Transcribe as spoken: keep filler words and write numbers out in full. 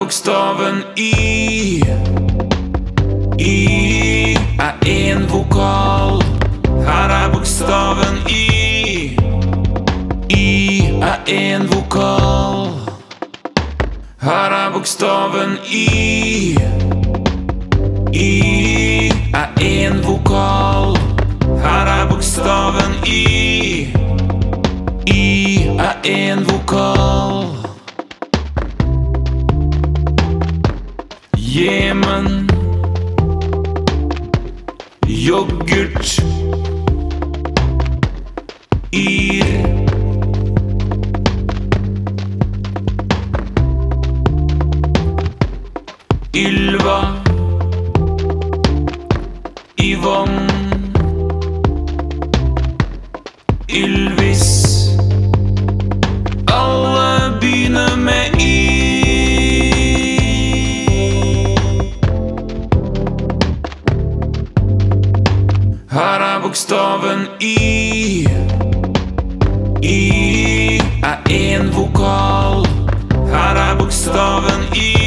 bokstaven I. I er en vokal. Her er bokstaven I. I er en vokal. Her er bokstaven I. I er en vokal. Her er bokstaven I. I er en vokal. Jemen, yoghurt, Ir, Ylva, Yvonne, Ylvis. Alle begynner med I. Her er bokstaven I. I er en vokal. Her er bokstaven I.